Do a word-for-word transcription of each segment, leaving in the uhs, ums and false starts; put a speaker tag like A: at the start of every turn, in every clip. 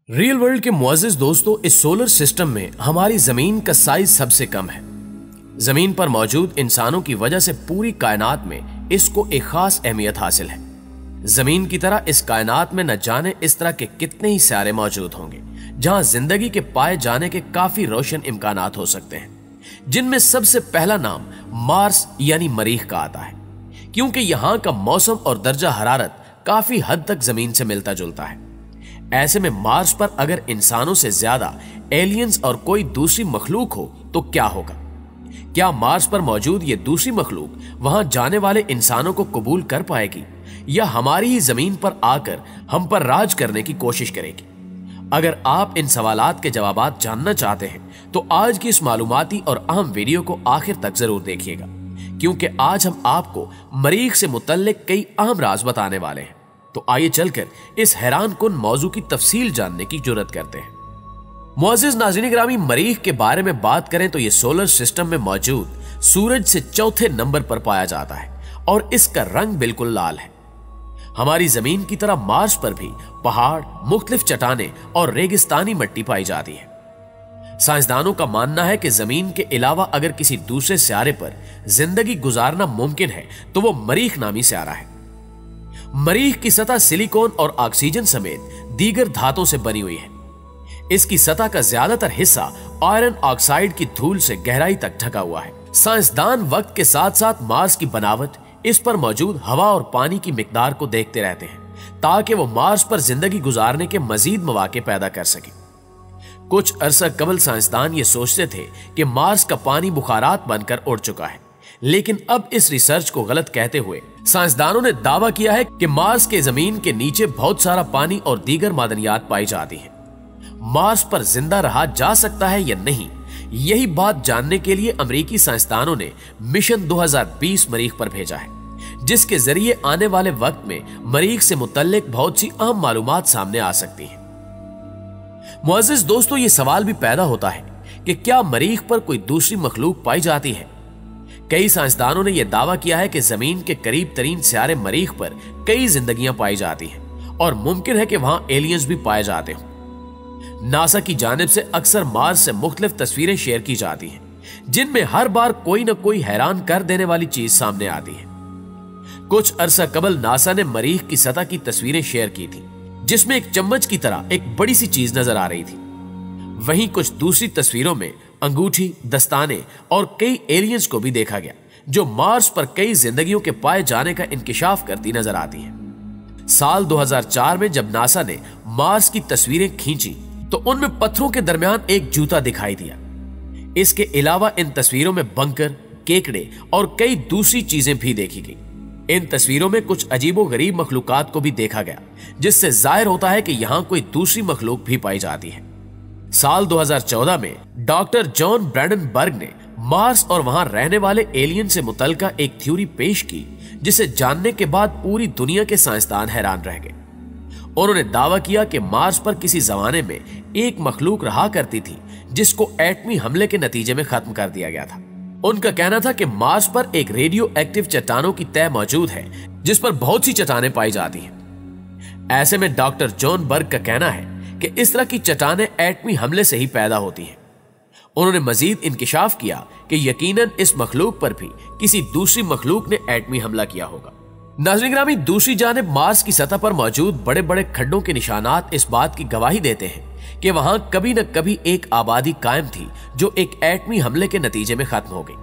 A: Real world के मुअज़्ज़िज़ दोस्तों, इस सोलर सिस्टम में हमारी जमीन का साइज सबसे कम है। जमीन पर मौजूद इंसानों की वजह से पूरी कायनात में इसको एक खास अहमियत हासिल है। जमीन की तरह इस कायनात में न जाने इस तरह के कितने ही सारे मौजूद होंगे जहां जिंदगी के पाए जाने के काफी रोशन इम्कानात हो सकते हैं, जिनमें सबसे पहला नाम मार्स यानी मरीख का आता है, क्योंकि यहां का मौसम और दर्जा हरारत काफी हद तक जमीन से मिलता जुलता है। ऐसे में मार्स पर अगर इंसानों से ज्यादा एलियंस और कोई दूसरी मखलूक हो तो क्या होगा? क्या मार्स पर मौजूद ये दूसरी मखलूक वहां जाने वाले इंसानों को कबूल कर पाएगी या हमारी ही जमीन पर आकर हम पर राज करने की कोशिश करेगी? अगर आप इन सवालात के जवाबात जानना चाहते हैं तो आज की इस मालूमाती और अहम वीडियो को आखिर तक जरूर देखिएगा, क्योंकि आज हम आपको मरीख से मुतल्लिक कई अहम राज बताने वाले हैं। तो आइए चलकर इस हैरान कुन मौजू की तफसील जानने की जुर्रत करते हैं। मुअज़्ज़िज़ नाज़रीन ग्रामी, मरीख के बारे में बात करें तो यह सोलर सिस्टम में मौजूद सूरज से चौथे नंबर पर पाया जाता है और इसका रंग बिल्कुल लाल है। हमारी जमीन की तरह मार्स पर भी पहाड़, मुख्तलिफ चट्टानें और रेगिस्तानी मिट्टी पाई जाती है। साइंसदानों का मानना है कि जमीन के अलावा अगर किसी दूसरे सियारे पर जिंदगी गुजारना मुमकिन है तो वो मरीख नामी सियारा है। मरीख की सतह सिलिकॉन और ऑक्सीजन समेत दीगर धातुओं से बनी हुई है। इसकी सतह का ज्यादातर हिस्सा आयरन ऑक्साइड की धूल से गहराई तक ढका हुआ है। साइंसदान वक्त के साथ साथ मार्स की बनावट, इस पर मौजूद हवा और पानी की मिकदार को देखते रहते हैं ताकि वो मार्स पर जिंदगी गुजारने के मजीद मौके पैदा कर सके। कुछ अरसा कबल साइंसदान ये सोचते थे कि मार्स का पानी बुखारात बनकर उड़ चुका है, लेकिन अब इस रिसर्च को गलत कहते हुए साइंसदानों ने दावा किया है कि मार्स के जमीन के नीचे बहुत सारा पानी और दीगर मादनियात पाई जाती हैं। मार्स पर जिंदा रहा जा सकता है या नहीं, यही बात जानने के लिए अमेरिकी साइंसदानों ने मिशन दो हज़ार बीस मरीख पर भेजा है, जिसके जरिए आने वाले वक्त में मरीख से मुतल्लिक बहुत सी अहम मालूमात सामने आ सकती हैं। मुअज़्ज़िज़ दोस्तों, ये सवाल भी पैदा होता है कि क्या मरीख पर कोई दूसरी मखलूक पाई जाती है? कई साइंसदानों ने यह दावा किया है कि जमीन के करीब तरीन सियारे मरीख पर कई जिंदगियां पाई जाती हैं और मुमकिन है कि वहां एलियंस भी पाए जाते हों। नासा की जानिब से अक्सर मार्स से मुख्तलिफ तस्वीरें शेयर की जाती हैं, जिनमें हर बार कोई न कोई हैरान कर देने वाली चीज सामने आती है। कुछ अरसा कबल नासा ने मरीख की सतह की तस्वीरें शेयर की थी, जिसमें एक चम्मच की तरह एक बड़ी सी चीज नजर आ रही थी। वहीं कुछ दूसरी तस्वीरों में अंगूठी, दस्ताने और कई एलियंस को भी देखा गया, जो मार्स पर कई जिंदगियों के पाए जाने का इंकिशाफ करती नजर आती हैं। साल दो हज़ार चार में जब नासा ने मार्स की तस्वीरें खींची तो उनमें पत्थरों के दरमियान एक जूता दिखाई दिया। इसके अलावा इन तस्वीरों में बंकर, केकड़े और कई दूसरी चीजें भी देखी गई। इन तस्वीरों में कुछ अजीबो गरीब मखलूकात को भी देखा गया, जिससे जाहिर होता है कि यहां कोई दूसरी मखलूक भी पाई जाती है। साल दो हज़ार चौदह में डॉक्टर जॉन ब्रैंडनबर्ग ने मार्स और वहां रहने वाले एलियन से मुतल्लिका एक थ्योरी पेश की, जिसे जानने के बाद पूरी दुनिया के साइंसदान हैरान रह गए। उन्होंने दावा किया कि मार्स पर किसी जमाने में एक मखलूक रहा करती थी, जिसको एटमी हमले के नतीजे में खत्म कर दिया गया था। उनका कहना था कि मार्स पर एक रेडियो एक्टिव चट्टानों की तह मौजूद है, जिस पर बहुत सी चट्टानें पाई जाती हैं। ऐसे में डॉक्टर जॉन बर्ग का कहना है कि इस तरह की चट्टानें एटमी हमले से ही पैदा होती हैं। उन्होंने मजीद इंकिशाफ किया कि यकीनन इस मखलूक पर भी किसी दूसरी मखलूक ने एटमी हमला किया होगा। नाज़रीन ग्रामी, दूसरी जानिब मार्स की सतह पर मौजूद बड़े बड़े खड्डों के निशानात इस बात की गवाही देते हैं कि वहां कभी न कभी एक आबादी कायम थी, जो एक एटमी हमले के नतीजे में खत्म हो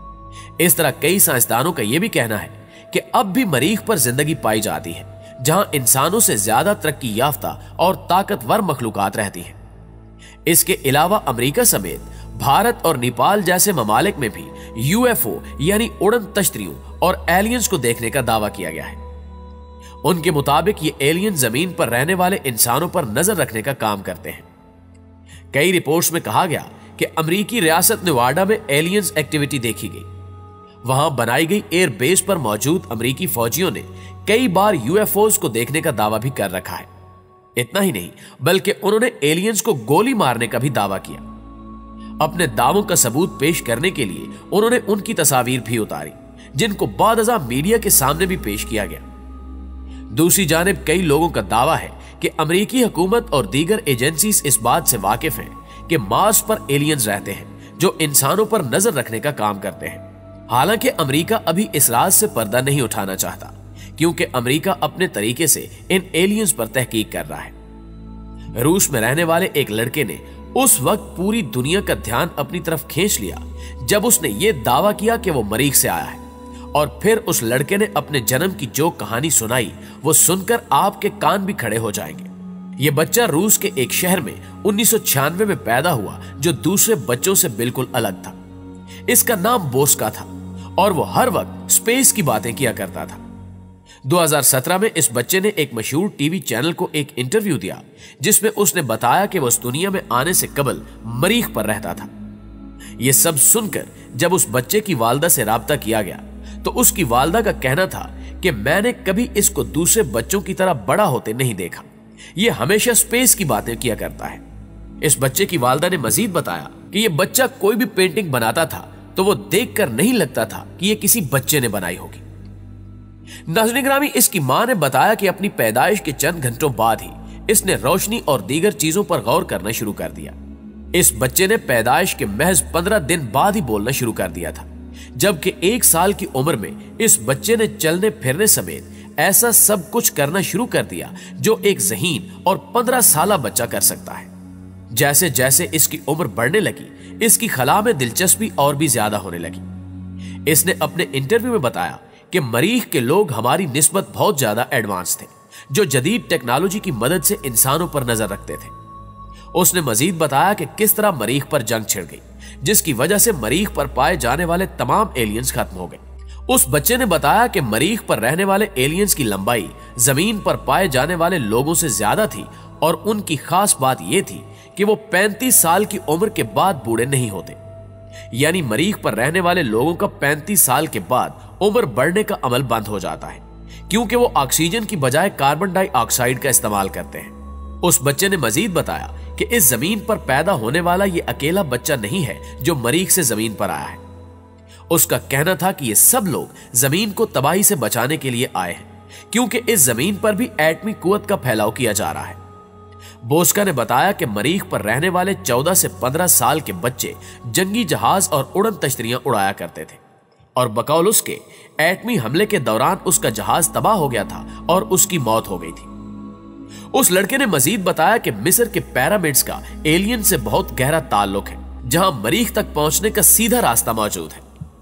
A: गई। इस तरह कई साइंसदानों का यह भी कहना है कि अब भी मरीख पर जिंदगी पाई जाती है, जहां इंसानों से ज्यादा तरक्की याफ्ता और ताकतवर मखलूकात रहती हैं। इसके अलावा अमेरिका समेत भारत और नेपाल जैसे ममालिक में भी यूएफओ यानी उड़न तश्तरियों और एलियंस को देखने का दावा किया गया है। उनके मुताबिक ये एलियन जमीन पर रहने वाले इंसानों पर नजर रखने का काम करते हैं। कई रिपोर्ट्स में कहा गया कि अमेरिकी रियासत नेवाडा में एलियंस एक्टिविटी देखी गई। वहां बनाई गई एयर बेस पर मौजूद अमेरिकी फौजियों ने कई बार यूएफओज को देखने का दावा भी कर रखा है। इतना ही नहीं, बल्कि उन्होंने एलियंस को गोली मारने का भी दावा किया। अपने दावों का सबूत पेश करने के लिए उन्होंने उनकी तस्वीर भी उतारी, जिनको बादअज़ा मीडिया के सामने भी पेश किया गया। दूसरी जानिब कई लोगों का दावा है کہ امریکی حکومت اور دیگر ایجنسیز اس بات سے واقف ہیں کہ مارس پر ایلینز رہتے ہیں جو انسانوں پر نظر رکھنے کا کام کرتے ہیں۔ حالانکہ امریکہ ابھی اس راز سے پردہ نہیں اٹھانا چاہتا کیونکہ امریکہ اپنے طریقے سے ان ایلینز پر تحقیق کر رہا ہے۔ روس میں رہنے والے ایک لڑکے نے اس وقت پوری دنیا کا دھیان اپنی طرف کھینچ لیا جب اس نے یہ دعویٰ کیا کہ وہ مریخ سے آیا ہے، اور پھر اس لڑکے نے اپنے جنم کی جو کہانی سنائی وہ سن کر آپ کے کان بھی کھڑے ہو جائیں گے۔ یہ بچہ روس کے ایک شہر میں انیس سو چھیانوے میں پیدا ہوا جو دوسرے بچوں سے بالکل الگ تھا۔ اس کا نام بوسکا تھا اور وہ ہر وقت سپیس کی باتیں کیا کرتا تھا۔ دو ہزار سترہ میں اس بچے نے ایک مشہور ٹی وی چینل کو ایک انٹرویو دیا جس میں اس نے بتایا کہ وہ اس دنیا میں آنے سے قبل مریخ پر رہتا تھا۔ یہ سب سن کر جب اس بچے کی والدہ سے رابطہ کیا گیا تو اس کی والدہ کا کہنا تھا کہ میں نے کبھی اس کو دوسرے بچوں کی طرح بڑا ہوتے نہیں دیکھا، یہ ہمیشہ سپیس کی باتیں کیا کرتا ہے۔ اس بچے کی والدہ نے مزید بتایا کہ یہ بچہ کوئی بھی پینٹنگ بناتا تھا تو وہ دیکھ کر نہیں لگتا تھا کہ یہ کسی بچے نے بنائی ہوگی۔ ناظرین گرامی، اس کی ماں نے بتایا کہ اپنی پیدائش کے چند گھنٹوں بعد ہی اس نے روشنی اور دیگر چیزوں پر غور کرنا شروع کر دیا۔ اس بچے نے پیدائش کے محض پندرہ دن بعد ہی بولنا شروع کر دیا تھا، جبکہ ایک سال کی عمر میں اس بچے نے چلنے پھرنے سمیت ایسا سب کچھ کرنا شروع کر دیا جو ایک ذہین اور پندرہ سالہ بچہ کر سکتا ہے۔ جیسے جیسے اس کی عمر بڑھنے لگی اس کی خلا میں دلچسپی اور بھی زیادہ ہونے لگی۔ اس نے اپنے انٹرویو میں بتایا کہ مریخ کے لوگ ہماری نسبت بہت زیادہ ایڈوانس تھے جو جدید ٹیکنالوجی کی مدد سے انسانوں پر نظر رکھتے تھے۔ اس نے مزید بتایا کہ کس طرح مریخ پر جنگ چھڑ گئی جس کی وجہ سے مریخ پر پائے جانے والے تمام ایلینز ختم ہو گئے۔ اس بچے نے بتایا کہ مریخ پر رہنے والے ایلینز کی لمبائی زمین پر پائے جانے والے لوگوں سے زیادہ تھی اور ان کی خاص بات یہ تھی کہ وہ پینتیس سال کی عمر کے بعد بوڑھے نہیں ہوتے، یعنی مریخ پر رہنے والے لوگوں کا پینتیس سال کے بعد عمر بڑھنے کا عمل بند ہو جاتا ہے کیونکہ وہ آکسیجن کی بجائے کاربن ڈائی آکسائیڈ کا استعمال کرتے ہیں۔ اس بچے نے مزید بتایا کہ اس زمین پر پیدا ہونے والا یہ اکیلا بچہ نہیں ہے جو مریخ سے زمین پر آیا ہے۔ اس کا کہنا تھا کہ یہ سب لوگ زمین کو تباہی سے بچانے کے لیے آئے ہیں کیونکہ اس زمین پر بھی ایٹمی قوت کا پھیلاؤ کیا جا رہا ہے۔ بوسکا نے بتایا کہ مریخ پر رہنے والے چودہ سے پندرہ سال کے بچے جنگی جہاز اور اڑن تشتریاں اڑایا کرتے تھے اور بقول اس کے ایٹمی حملے کے دوران اس کا جہاز تباہ ہو گیا تھا اور اس کی موت ہو گئی تھی۔ اس لڑکے نے مزید بتایا کہ مصر کے پیرامڈز کا ایلین سے بہت گہرا تعلق ہے جہاں مریخ تک پہنچنے کا سیدھا راستہ موجود ہے۔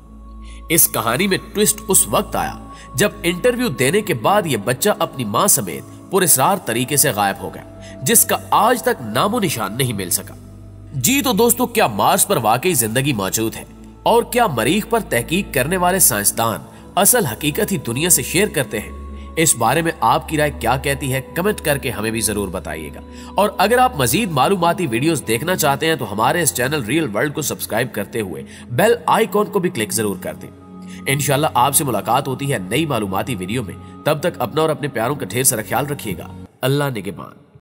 A: اس کہانی میں ٹوسٹ اس وقت آیا جب انٹرویو دینے کے بعد یہ بچہ اپنی ماں سمیت پراسرار طریقے سے غائب ہو گیا جس کا آج تک نام و نشان نہیں مل سکا۔ جی تو دوستو، کیا مارس پر واقعی زندگی موجود ہے اور کیا مریخ پر تحقیق کرنے والے سائنسدان اصل حقیقت ہی دنیا سے شیئر کرتے ہیں؟ اس بارے میں آپ کی رائے کیا کہتی ہے کمنٹ کر کے ہمیں بھی ضرور بتائیے گا، اور اگر آپ مزید معلوماتی ویڈیوز دیکھنا چاہتے ہیں تو ہمارے اس چینل ریئل ورلڈ کو سبسکرائب کرتے ہوئے بیل آئیکن کو بھی کلک ضرور کر دیں۔ انشاءاللہ آپ سے ملاقات ہوتی ہے نئی معلوماتی ویڈیو میں، تب تک اپنا اور اپنے پیاروں کا ڈھیر سارا خیال رکھیے گا۔ اللہ نگہبان۔